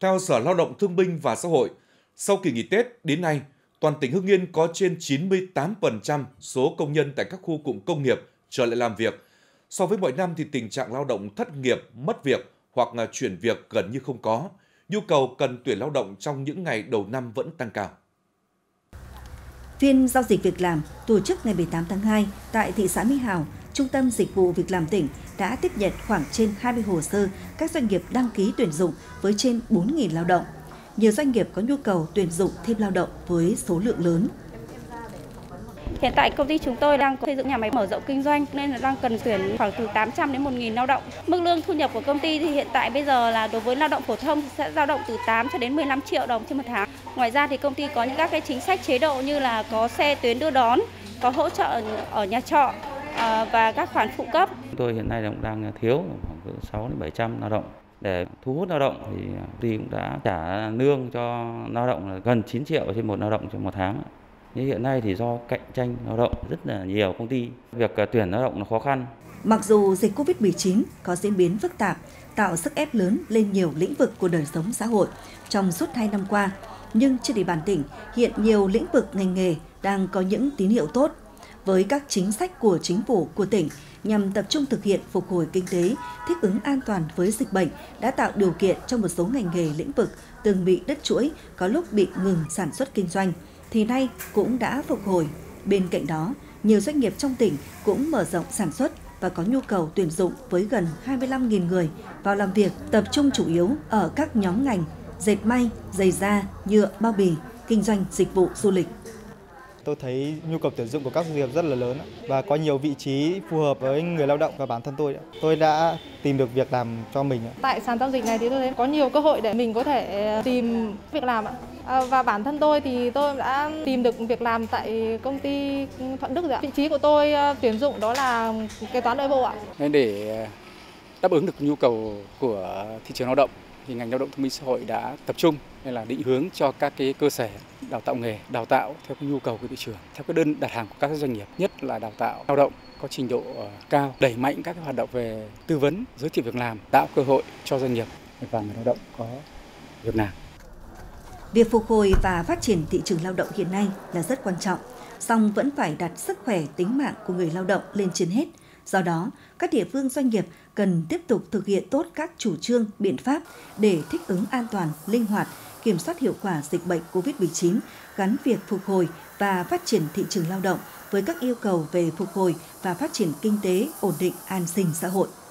Theo Sở Lao động Thương binh và Xã hội, sau kỳ nghỉ Tết đến nay, toàn tỉnh Hưng Yên có trên 98% số công nhân tại các khu cụm công nghiệp trở lại làm việc. So với mọi năm thì tình trạng lao động thất nghiệp, mất việc hoặc là chuyển việc gần như không có. Nhu cầu cần tuyển lao động trong những ngày đầu năm vẫn tăng cao. Phiên giao dịch việc làm tổ chức ngày 18 tháng 2 tại thị xã Mỹ Hào, Trung tâm Dịch vụ Việc làm tỉnh đã tiếp nhận khoảng trên 20 hồ sơ các doanh nghiệp đăng ký tuyển dụng với trên 4.000 lao động. Nhiều doanh nghiệp có nhu cầu tuyển dụng thêm lao động với số lượng lớn. Hiện tại công ty chúng tôi đang xây dựng nhà máy mở rộng kinh doanh nên là đang cần tuyển khoảng từ 800 đến 1.000 lao động. Mức lương thu nhập của công ty thì hiện tại bây giờ là đối với lao động phổ thông sẽ dao động từ 8 cho đến 15 triệu đồng trên một tháng. Ngoài ra thì công ty có những các cái chính sách chế độ như là có xe tuyến đưa đón, có hỗ trợ ở nhà trọ và các khoản phụ cấp. Chúng tôi hiện nay cũng đang thiếu khoảng 6 đến 700 lao động. Để thu hút lao động thì công ty cũng đã trả lương cho lao động là gần 9 triệu trên một lao động trong một tháng. Nhưng hiện nay thì do cạnh tranh lao động rất là nhiều công ty, việc tuyển lao động là khó khăn. Mặc dù dịch Covid-19 có diễn biến phức tạp, tạo sức ép lớn lên nhiều lĩnh vực của đời sống xã hội trong suốt 2 năm qua, nhưng trên địa bàn tỉnh hiện nhiều lĩnh vực ngành nghề đang có những tín hiệu tốt. Với các chính sách của chính phủ, của tỉnh nhằm tập trung thực hiện phục hồi kinh tế, thích ứng an toàn với dịch bệnh đã tạo điều kiện cho một số ngành nghề lĩnh vực từng bị đứt chuỗi, có lúc bị ngừng sản xuất kinh doanh, thì nay cũng đã phục hồi. Bên cạnh đó, nhiều doanh nghiệp trong tỉnh cũng mở rộng sản xuất và có nhu cầu tuyển dụng với gần 25.000 người vào làm việc, tập trung chủ yếu ở các nhóm ngành dệt may, giày da, nhựa, bao bì, kinh doanh dịch vụ du lịch. Tôi thấy nhu cầu tuyển dụng của các doanh nghiệp rất là lớn và có nhiều vị trí phù hợp với người lao động và bản thân tôi. Tôi đã tìm được việc làm cho mình. Tại sàn giao dịch này thì tôi thấy có nhiều cơ hội để mình có thể tìm việc làm. Và bản thân tôi thì tôi đã tìm được việc làm tại công ty Thuận Đức rồi. Vị trí của tôi tuyển dụng đó là kế toán nội bộ ạ. Nên để đáp ứng được nhu cầu của thị trường lao động thì ngành Lao động Thương binh Xã hội đã tập trung nên là định hướng cho các cái cơ sở đào tạo nghề, đào tạo theo cái nhu cầu của thị trường, theo cái đơn đặt hàng của các doanh nghiệp, nhất là đào tạo lao động có trình độ cao, đẩy mạnh các cái hoạt động về tư vấn, giới thiệu việc làm, tạo cơ hội cho doanh nghiệp và người lao động có việc làm. Việc phục hồi và phát triển thị trường lao động hiện nay là rất quan trọng, song vẫn phải đặt sức khỏe, tính mạng của người lao động lên trên hết. Do đó, các địa phương doanh nghiệp cần tiếp tục thực hiện tốt các chủ trương, biện pháp để thích ứng an toàn, linh hoạt, kiểm soát hiệu quả dịch bệnh COVID-19, gắn việc phục hồi và phát triển thị trường lao động với các yêu cầu về phục hồi và phát triển kinh tế, ổn định an sinh xã hội.